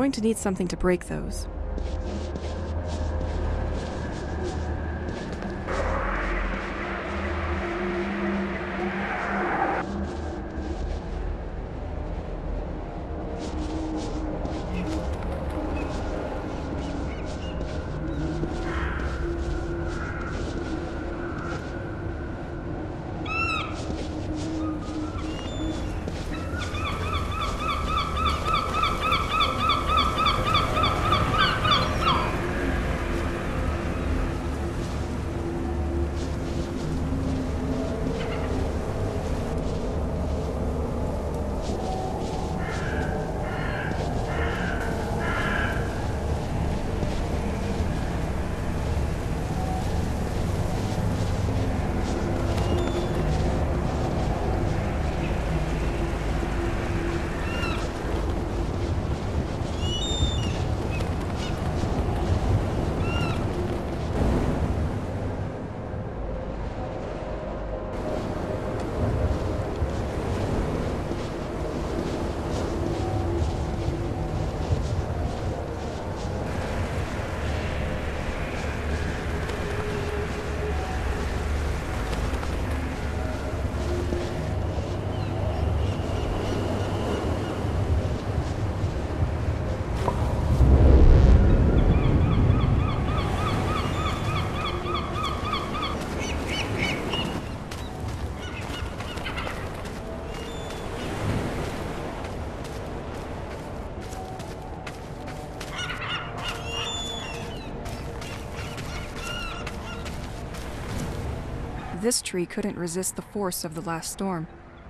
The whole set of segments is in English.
going to need something to break those. This tree couldn't resist the force of the last storm.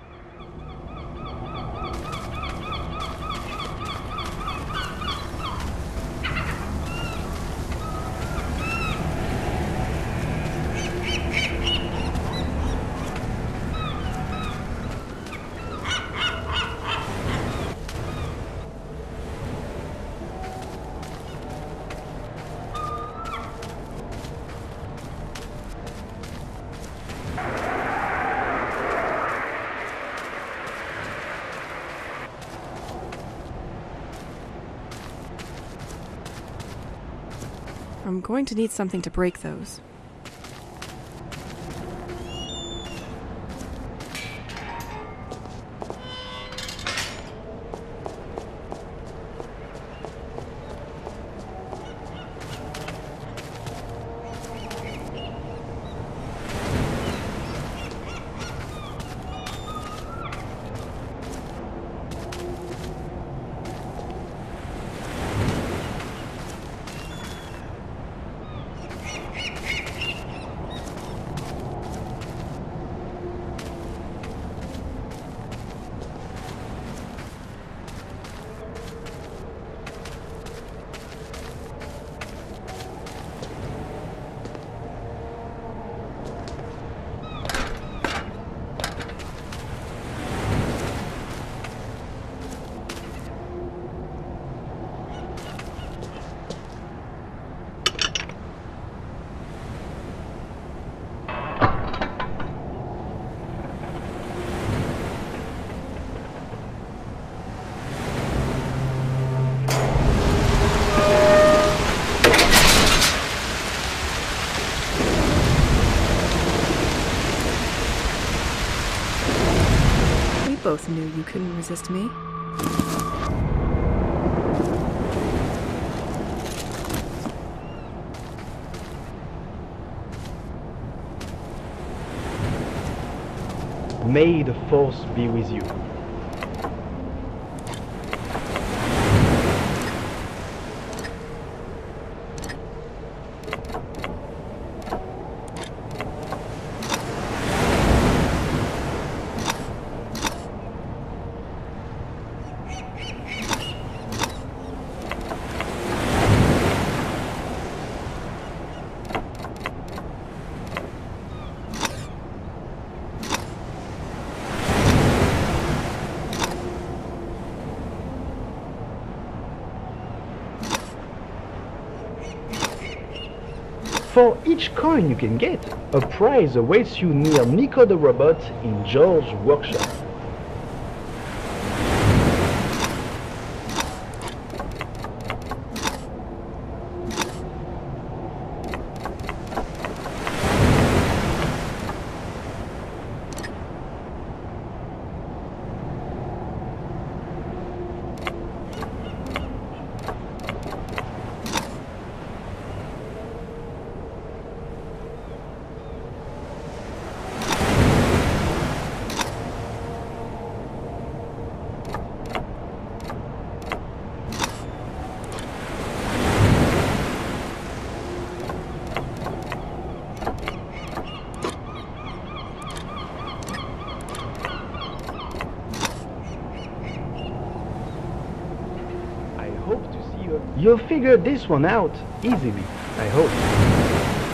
I'm going to need something to break those. Both knew you couldn't resist me. May the Force be with you. For each coin you can get, a prize awaits you near Nico the Robot in George's workshop. You'll figure this one out easily, I hope.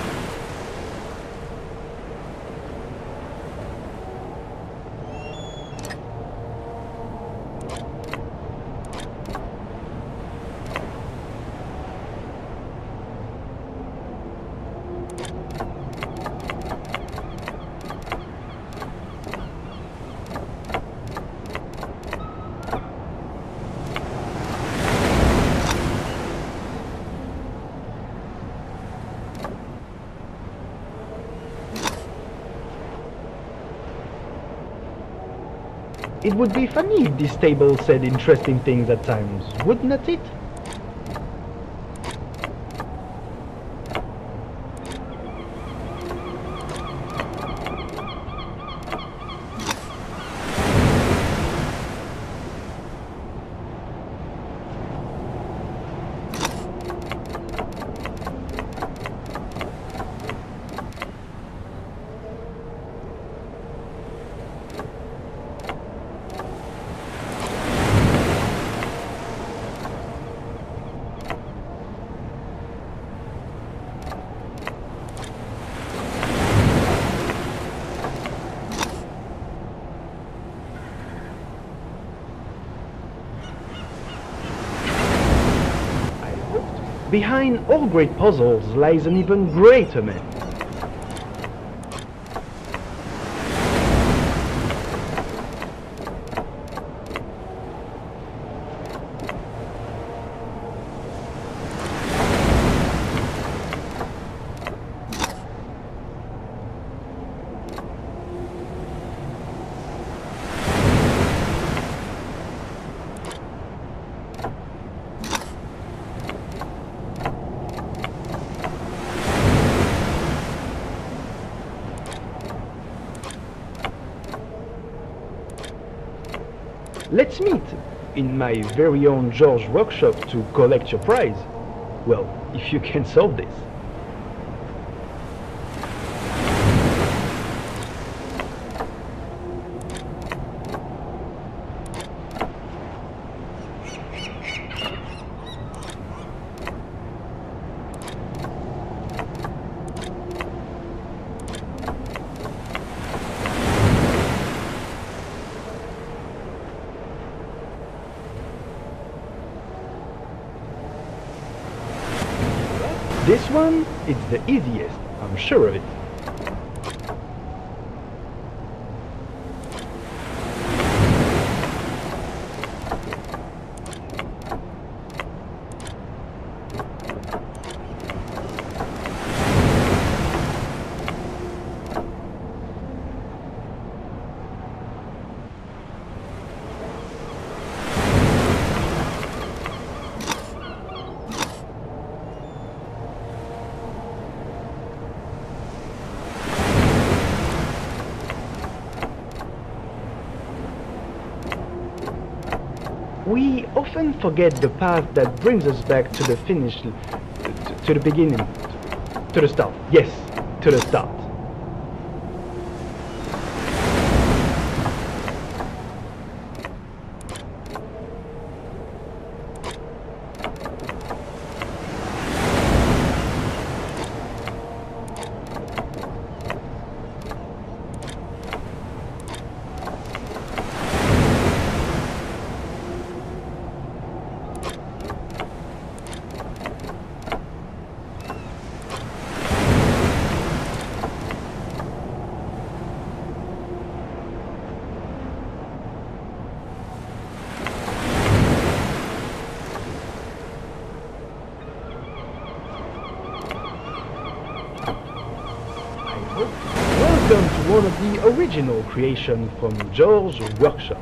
It would be funny if this table said interesting things at times, wouldn't it? Behind all great puzzles lies an even greater man. Let's meet in my very own George workshop to collect your prize. Well, if you can solve this. This one is the easiest, I'm sure of it. We often forget the path that brings us back to the finish, to the beginning, to the start. Yes, to the start. Welcome to one of the original creations from George's workshop.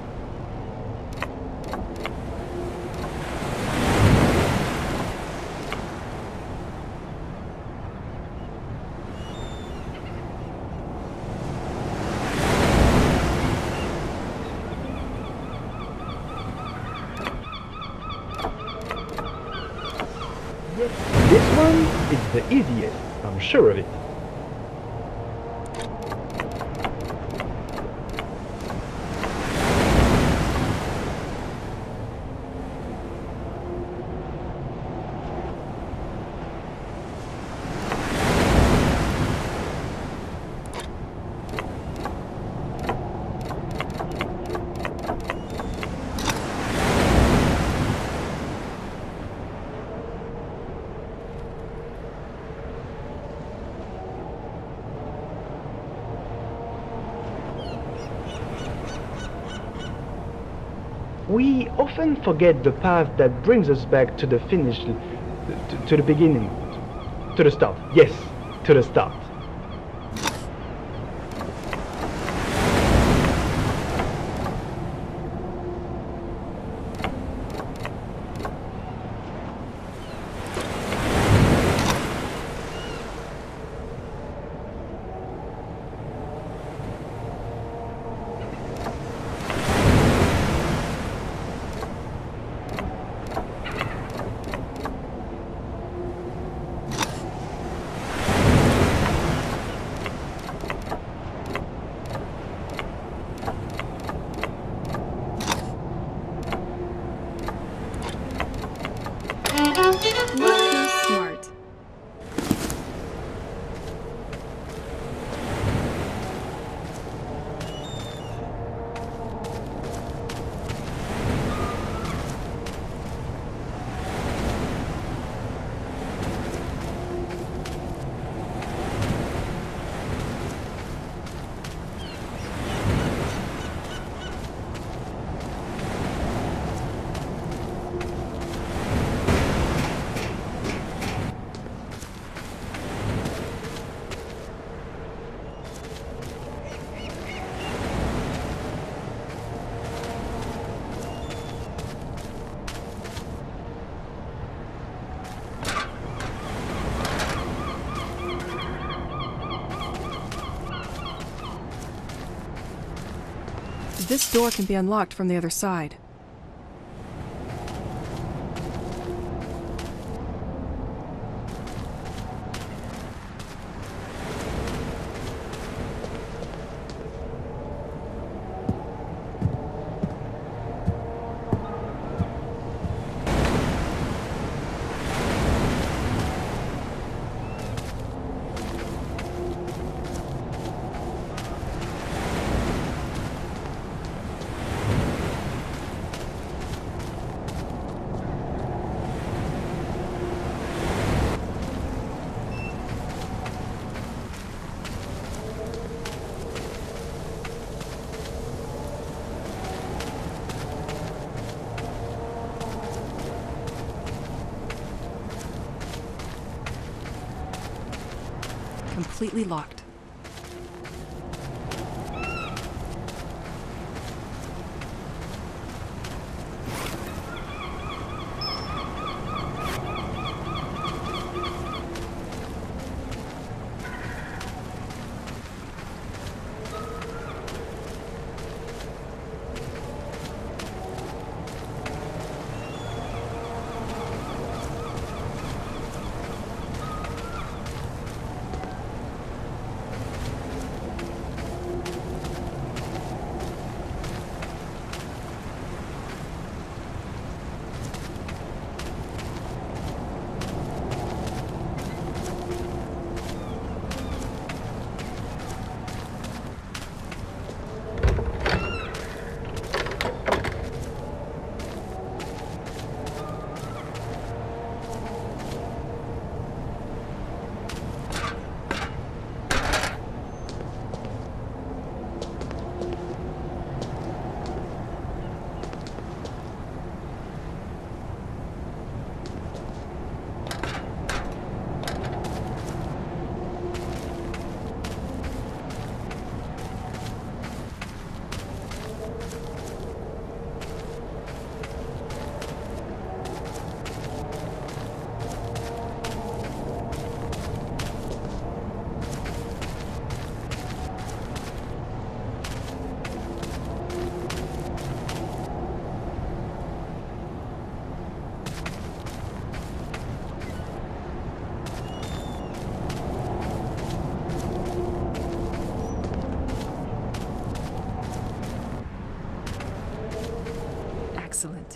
This one is the easiest, I'm sure of it. We often forget the path that brings us back to the finish, to the beginning, to the start. Yes, to the start. Look who's smart. This door can be unlocked from the other side. Completely locked. Excellent.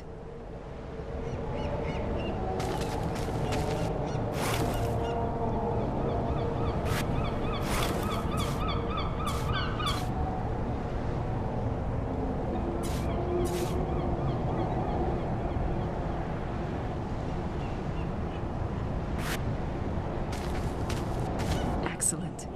Excellent.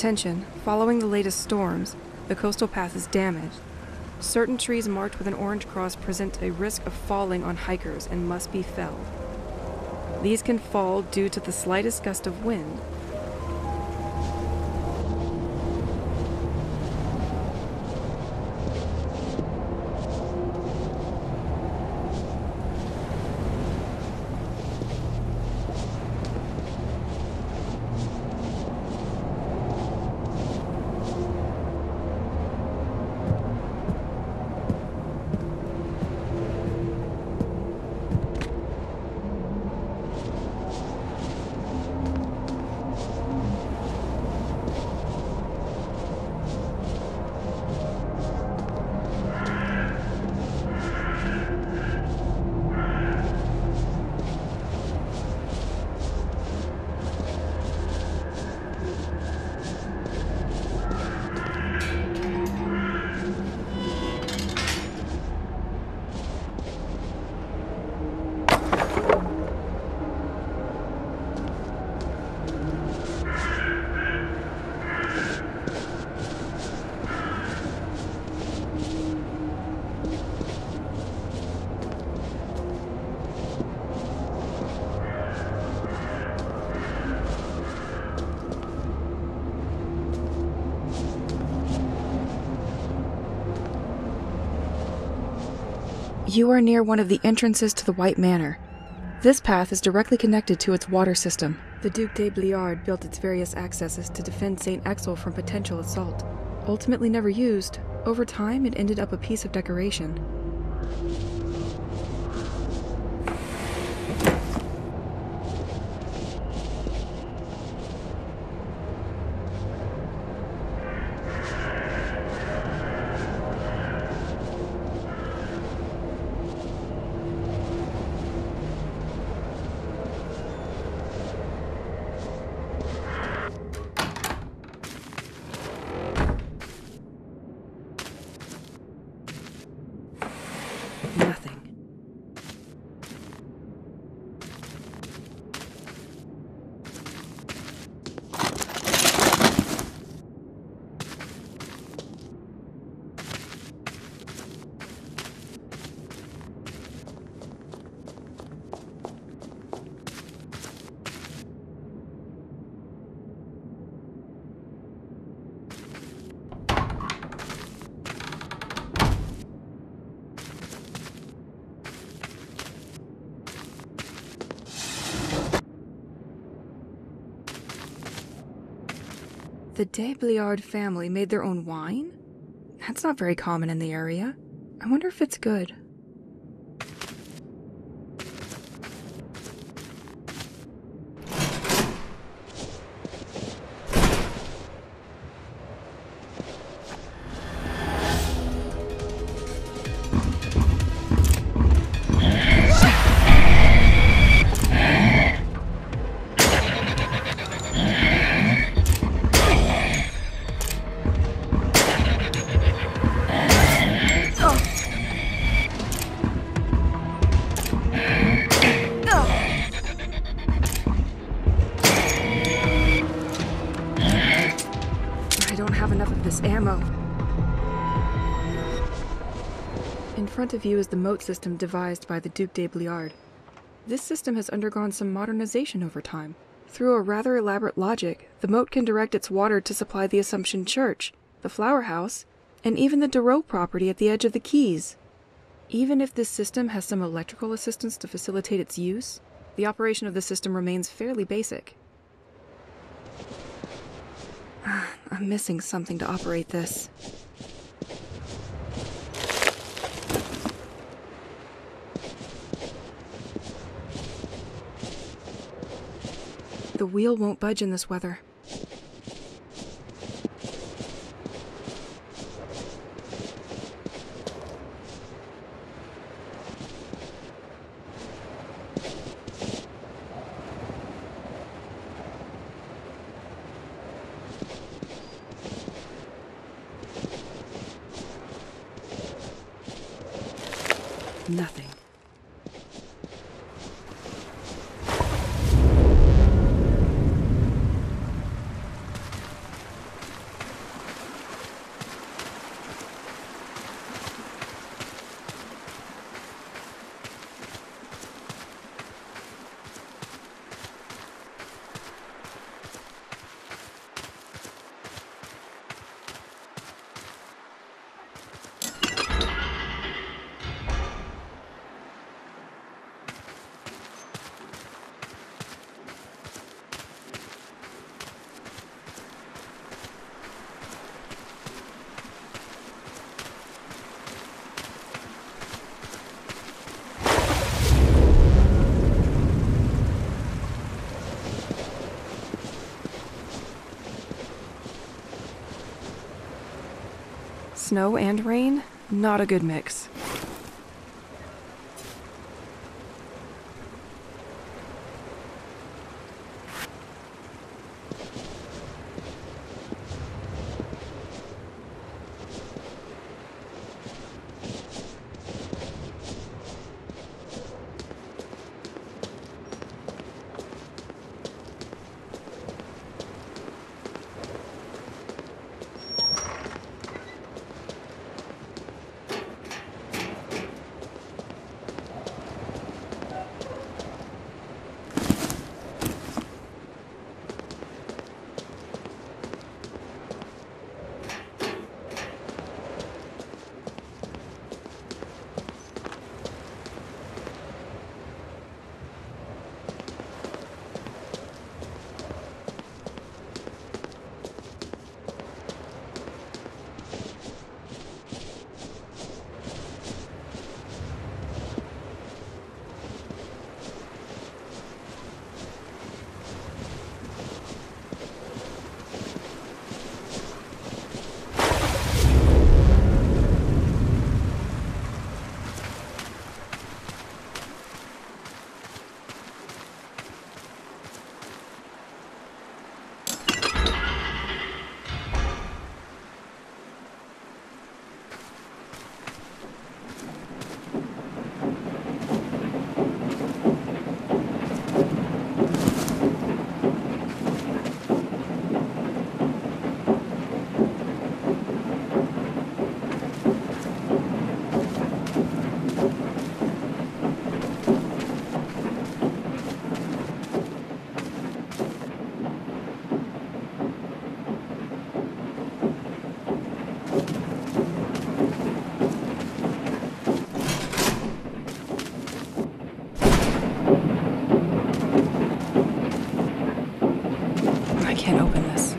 Attention, following the latest storms, the coastal path is damaged. Certain trees marked with an orange cross present a risk of falling on hikers and must be felled. These can fall due to the slightest gust of wind. You are near one of the entrances to the White Manor. This path is directly connected to its water system. The Duc de Bliard built its various accesses to defend St. Exel from potential assault. Ultimately never used, over time it ended up a piece of decoration. Nothing. The de Bliard family made their own wine? That's not very common in the area. I wonder if it's good. Ammo. In front of you is the moat system devised by the Duc de Bliard. This system has undergone some modernization over time. Through a rather elaborate logic, the moat can direct its water to supply the Assumption Church, the Flower House, and even the Darrow property at the edge of the Keys. Even if this system has some electrical assistance to facilitate its use, the operation of the system remains fairly basic. I'm missing something to operate this. The wheel won't budge in this weather. Nothing. snow and rain, not a good mix. I can't open this.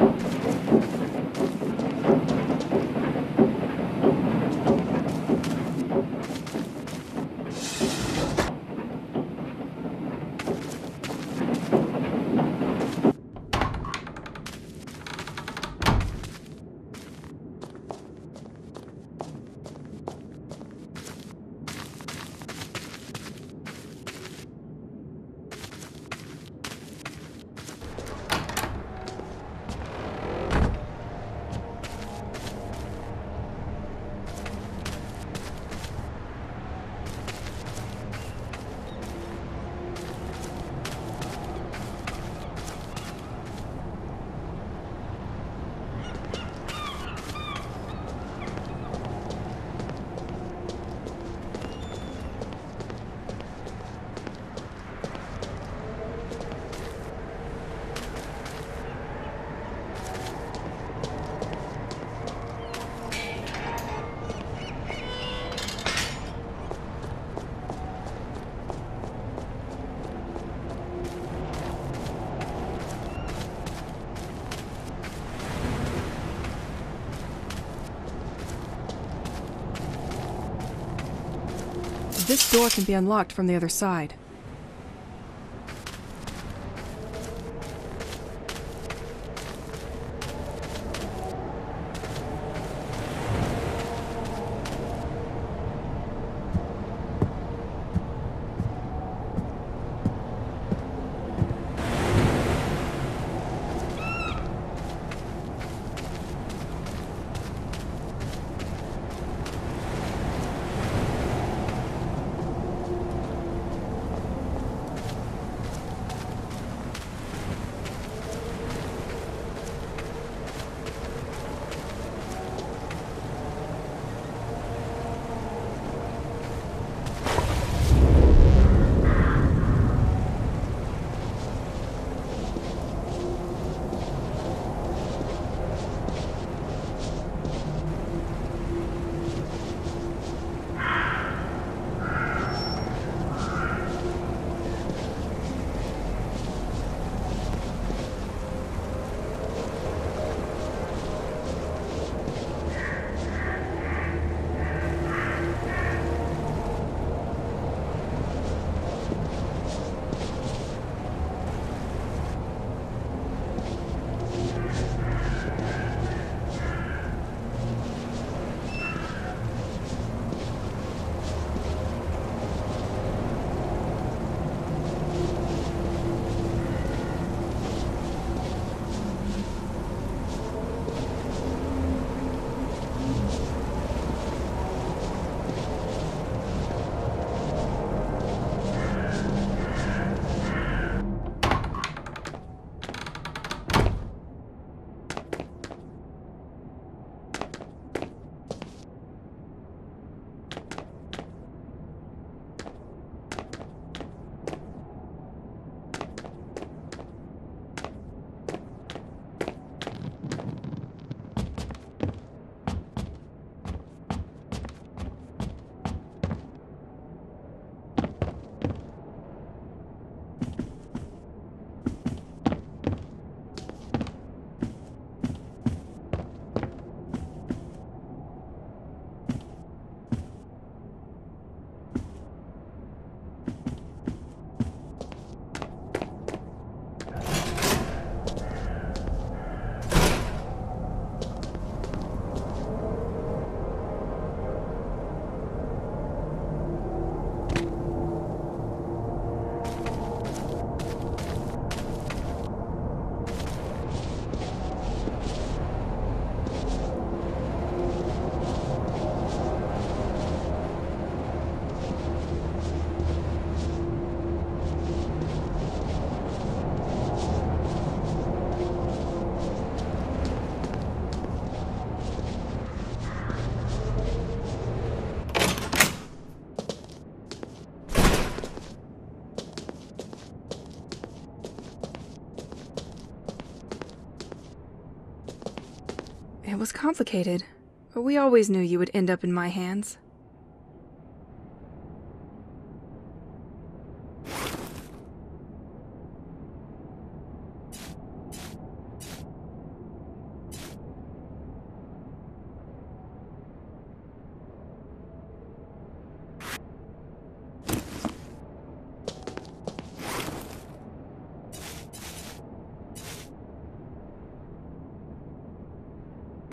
This door can be unlocked from the other side. It was complicated, but we always knew you would end up in my hands.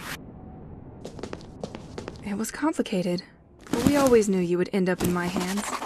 It was complicated, but we always knew you would end up in my hands.